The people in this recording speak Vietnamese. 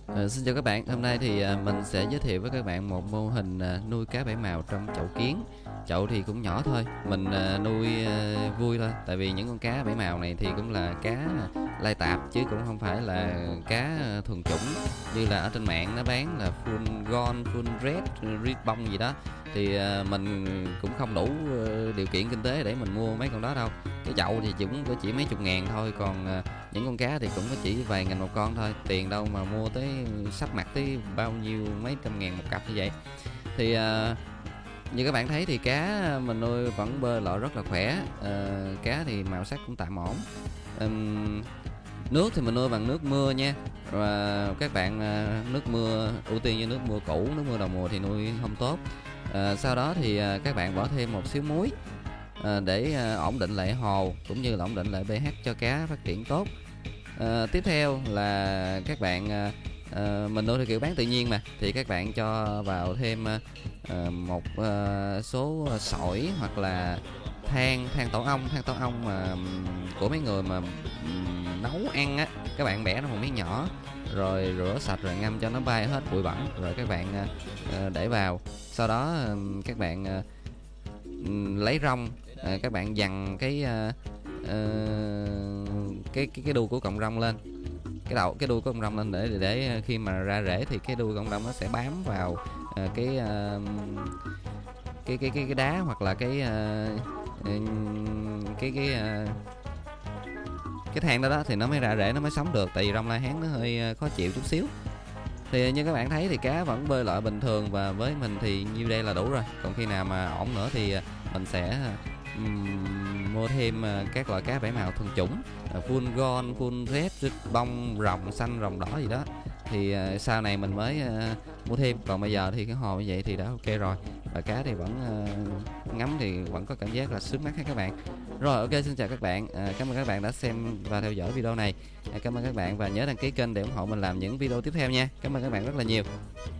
Xin chào các bạn, hôm nay thì mình sẽ giới thiệu với các bạn một mô hình nuôi cá bảy màu trong chậu kiến. Chậu thì cũng nhỏ thôi, mình nuôi vui thôi. Tại vì những con cá bảy màu này thì cũng là cá lai tạp chứ cũng không phải là cá thuần chủng như là ở trên mạng nó bán là full gold, full red, ribbon gì đó. Thì mình cũng không đủ điều kiện kinh tế để mình mua mấy con đó đâu. Cái chậu thì cũng chỉ mấy chục ngàn thôi, còn những con cá thì cũng có chỉ vài nghìn một con thôi, tiền đâu mà mua tới sắp mặt tới bao nhiêu mấy trăm ngàn một cặp như vậy. Thì như các bạn thấy thì cá mình nuôi vẫn bơi lội rất là khỏe. Cá thì màu sắc cũng tạm ổn. Nước thì mình nuôi bằng nước mưa nha. Và các bạn nước mưa ưu tiên như nước mưa cũ, nước mưa đầu mùa thì nuôi không tốt. Sau đó thì các bạn bỏ thêm một xíu muối để ổn định lại hồ cũng như là ổn định lại pH cho cá phát triển tốt. Tiếp theo là các bạn mình nuôi theo kiểu bán tự nhiên mà, thì các bạn cho vào thêm một số sỏi hoặc là than tổ ong mà của mấy người mà nấu ăn á, các bạn bẻ nó một miếng nhỏ rồi rửa sạch rồi ngâm cho nó bay hết bụi bẩn rồi các bạn để vào. Sau đó các bạn lấy rong, các bạn dằn cái đuôi của cọng rong lên, cái đuôi của cọng rong lên để khi mà ra rễ thì cái đuôi cọng rong nó sẽ bám vào cái đá hoặc là cái than đó thì nó mới ra rễ, nó mới sống được, tại vì rong lai hán nó hơi khó chịu chút xíu. Thì như các bạn thấy thì cá vẫn bơi lội bình thường, và với mình thì nhiêu đây là đủ rồi. Còn khi nào mà ổn nữa thì mình sẽ mua thêm các loại cá bảy màu thuần chủng, full gold, full red, bông, rồng xanh, rồng đỏ gì đó, thì sau này mình mới mua thêm. Còn bây giờ thì cái hồ như vậy thì đã ok rồi, và cá thì vẫn ngắm thì vẫn có cảm giác là sướng mắt hết các bạn. Rồi ok, xin chào các bạn, cảm ơn các bạn đã xem và theo dõi video này. Cảm ơn các bạn và nhớ đăng ký kênh để ủng hộ mình làm những video tiếp theo nha. Cảm ơn các bạn rất là nhiều.